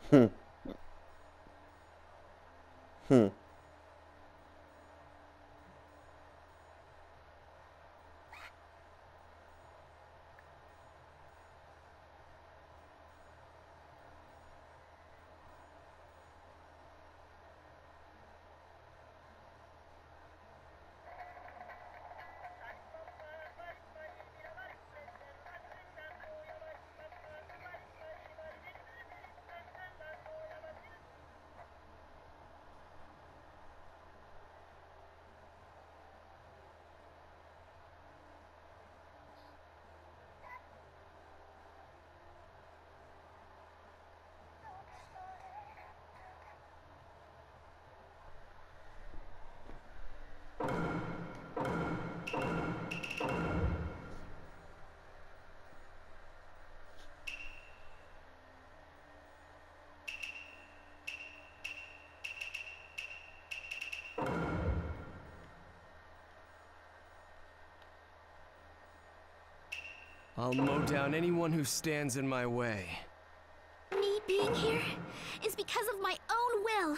Hmm. Hmm. I'll mow down anyone who stands in my way. Me being here is because of my own will.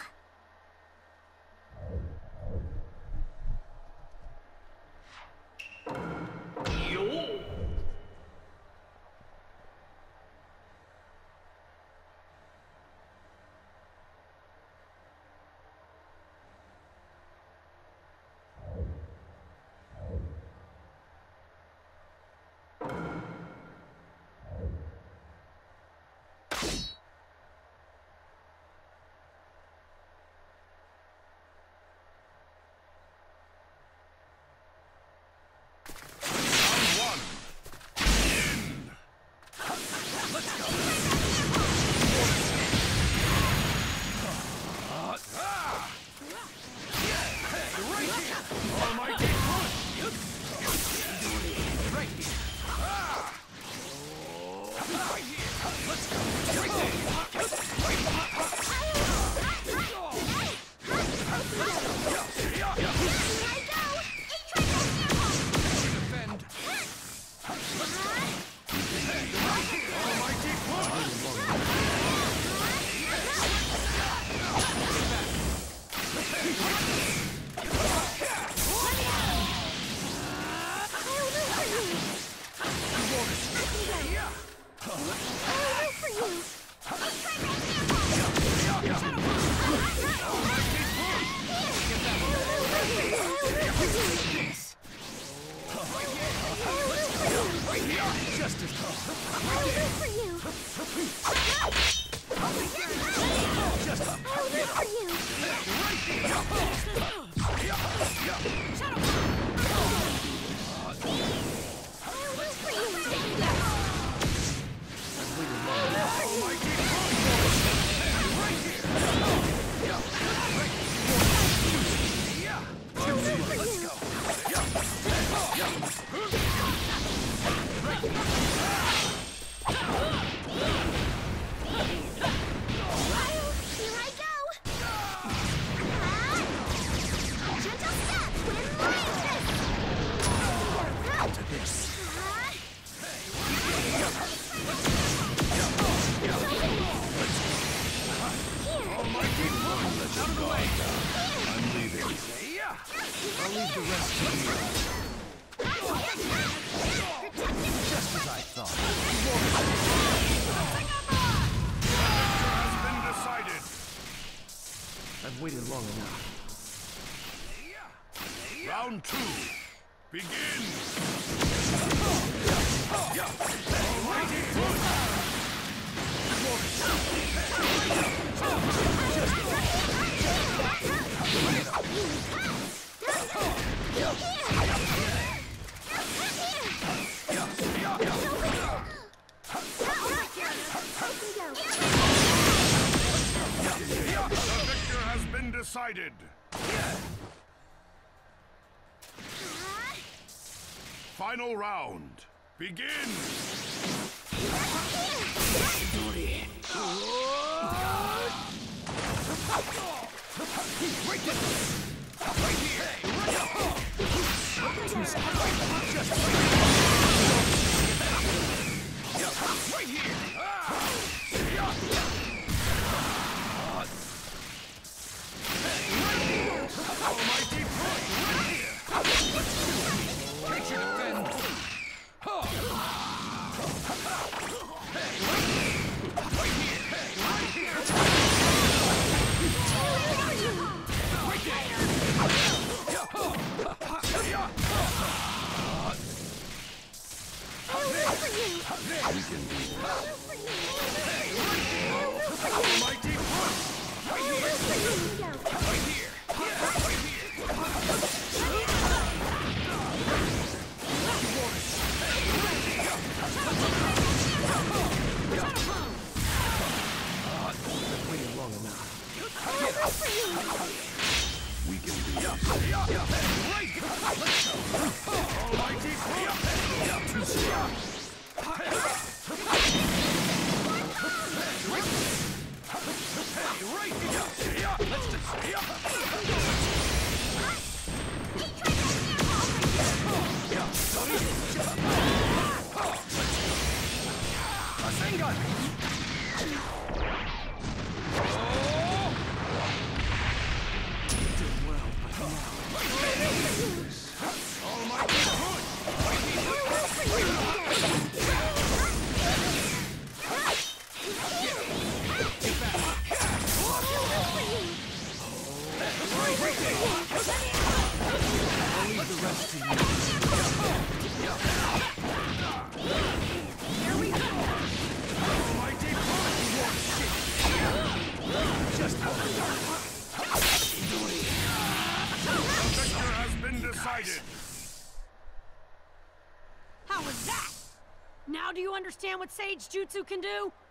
I've waited long enough. Round two. Begin! The victor has been decided. Final round. Begin! Almighty push! Right here! Right here! Right waiting long enough. We can do this. Right! Let's go! Almighty push! Too strong! Right! Let's just... Rasengan! Did well, but now... Almighty push! Get back! I'll leave the rest to you. Here we go! Almighty push! Just The victor has been decided. How was that? Now do you understand what Sage Jutsu can do?